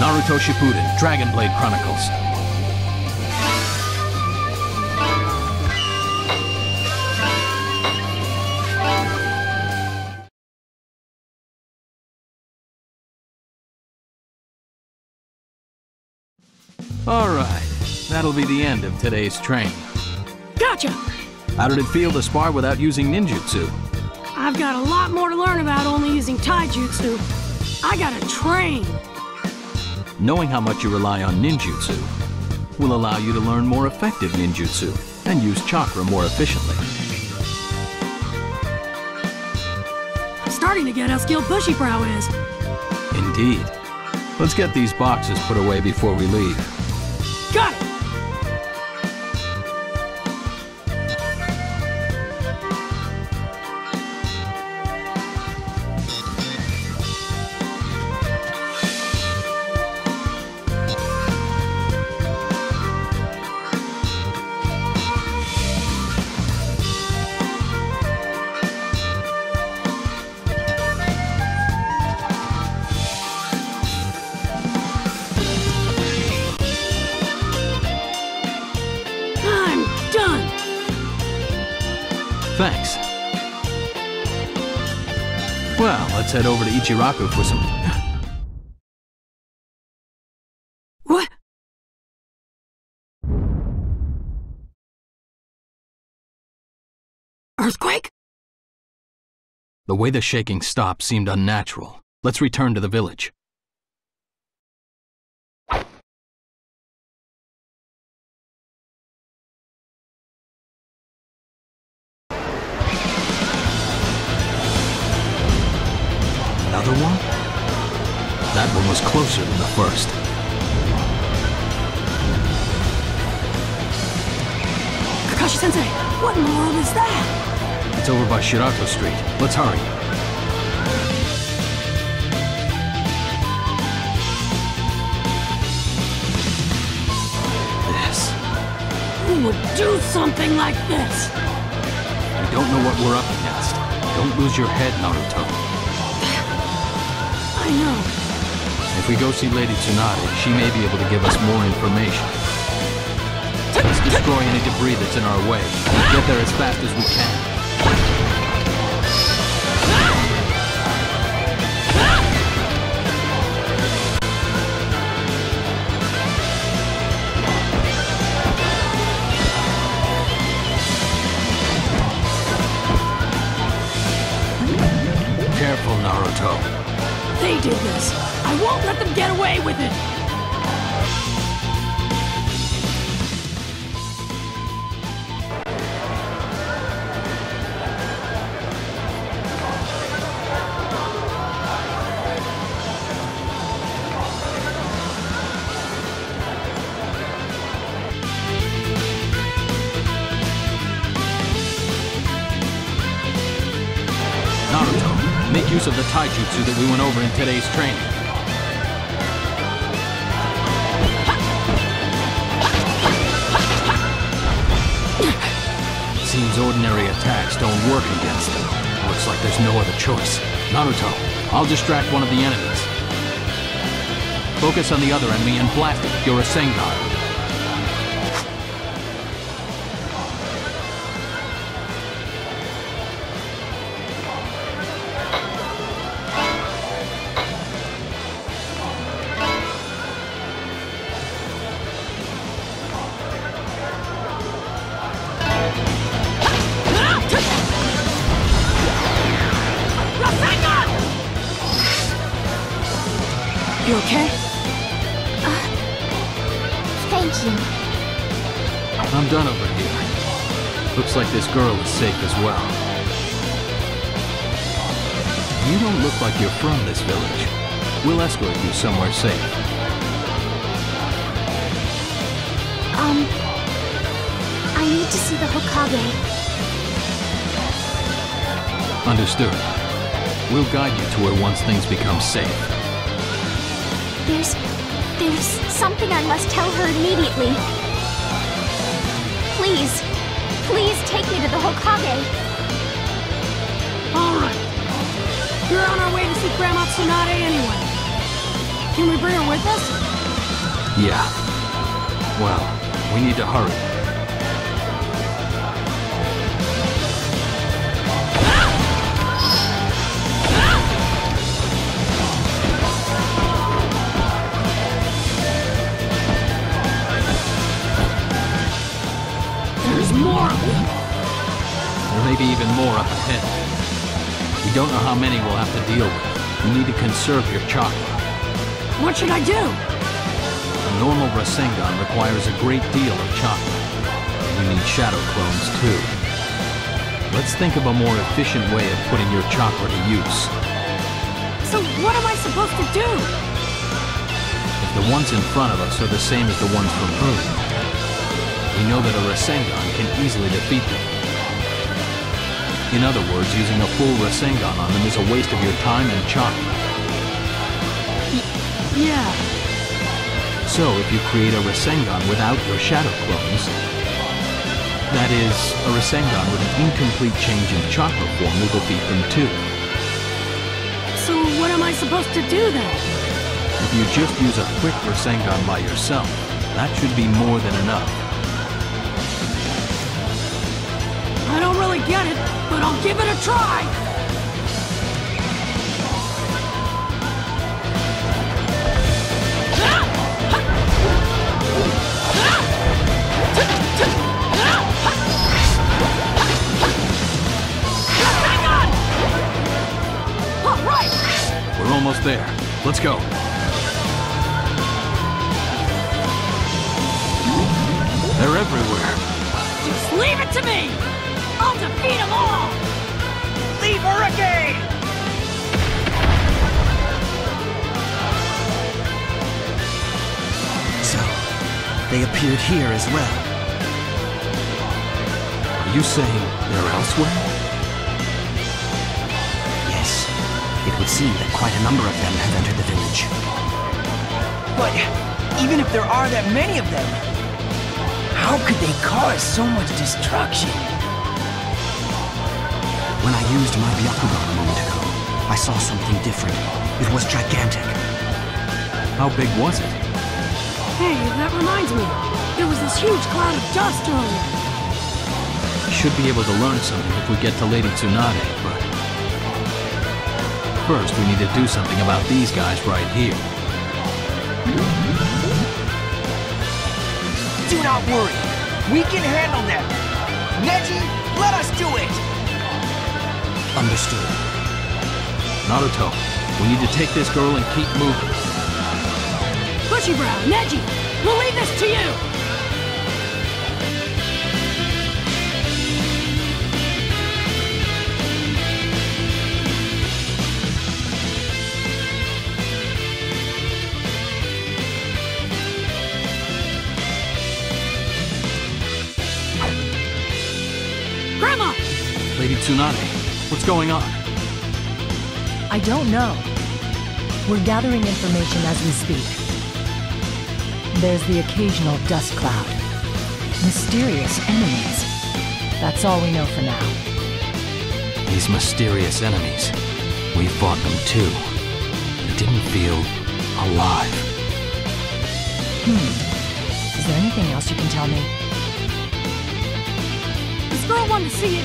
Naruto Shippuden, Dragon Blade Chronicles. Alright, that'll be the end of today's training. Gotcha! How did it feel to spar without using ninjutsu? I've got a lot more to learn about only using taijutsu. I gotta train. Knowing how much you rely on ninjutsu will allow you to learn more effective ninjutsu and use chakra more efficiently. I'm starting to get how skilled Bushiprow is. Indeed. Let's get these boxes put away before we leave. Got it! Thanks. Well, let's head over to Ichiraku for some... What? Earthquake? The way the shaking stopped seemed unnatural. Let's return to the village. Another one? That one was closer than the first. Kakashi-sensei, what in the world is that? It's over by Shirato Street. Let's hurry. This. Who would do something like this? We don't know what we're up against. Don't lose your head, Naruto. I know. If we go see Lady Tsunade, she may be able to give us more information. Let's destroy any debris that's in our way. Get there as fast as we can. Careful, Naruto. They did this. I won't let them get away with it. Naruto, make use of the taijutsu that we went over in today's training. Seems ordinary attacks don't work against them. Looks like there's no other choice. Naruto, I'll distract one of the enemies. Focus on the other enemy and blast it with your Rasengan. You okay? Thank you. I'm done over here. Looks like this girl is safe as well. You don't look like you're from this village. We'll escort you somewhere safe. I need to see the Hokage. Understood. We'll guide you to where once things become safe. There's something I must tell her immediately. Please take me to the Hokage. All right. We're on our way to see Grandma Tsunade anyway. Can we bring her with us? Yeah. Well, we need to hurry. There's more of them. There may be even more up ahead. We don't know how many we'll have to deal with. You need to conserve your chakra. What should I do? A normal Rasengan requires a great deal of chakra. And you need shadow clones too. Let's think of a more efficient way of putting your chakra to use. So what am I supposed to do? If the ones in front of us are the same as the ones from earlier, we know that a Rasengan can easily defeat them. In other words, using a full Rasengan on them is a waste of your time and chakra. Yeah. So if you create a Rasengan without your shadow clones, that is, a Rasengan with an incomplete change in chakra form will defeat them too. So what am I supposed to do then? If you just use a quick Rasengan by yourself, that should be more than enough. I don't really get it, but I'll give it a try. All right. We're almost there. Let's go. They're everywhere. Just leave it to me. I'll defeat them all! Leave Hurricane! So, they appeared here as well. Are you saying they're elsewhere? Yes, it would seem that quite a number of them have entered the village. But even if there are that many of them, how could they cause so much destruction? When I used my Byakugan a moment ago, I saw something different. It was gigantic. How big was it? Hey, that reminds me. There was this huge cloud of dust earlier. We should be able to learn something if we get to Lady Tsunade, but... First, we need to do something about these guys right here. Do not worry. We can handle them. Neji, let us do it! Understood. Naruto, we need to take this girl and keep moving. Bushy Brow, Neji, we'll leave this to you! Grandma! Lady Tsunade. What's going on? I don't know. We're gathering information as we speak. There's the occasional dust cloud. Mysterious enemies. That's all we know for now. These mysterious enemies. We fought them too. They didn't feel alive. Is there anything else you can tell me? This girl wanted to see it.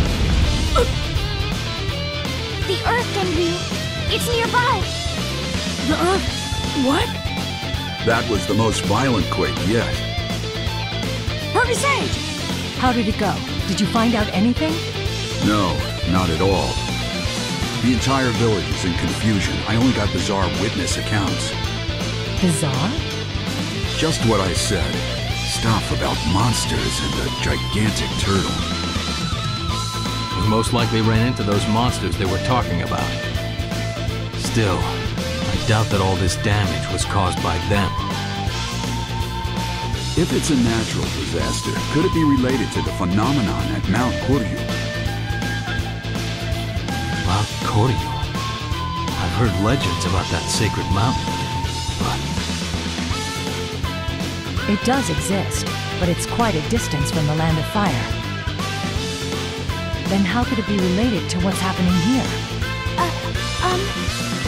The Earth Genryu. It's nearby. The Earth... what? That was the most violent quake yet. Perky Sage! How did it go? Did you find out anything? No, not at all. The entire village is in confusion. I only got bizarre witness accounts. Bizarre? Just what I said. Stuff about monsters and a gigantic turtle. We most likely ran into those monsters they were talking about. Still, I doubt that all this damage was caused by them. If it's a natural disaster, could it be related to the phenomenon at Mount Koryu? Mount Koryu? I've heard legends about that sacred mountain, but... It does exist, but it's quite a distance from the Land of Fire. Then how could it be related to what's happening here?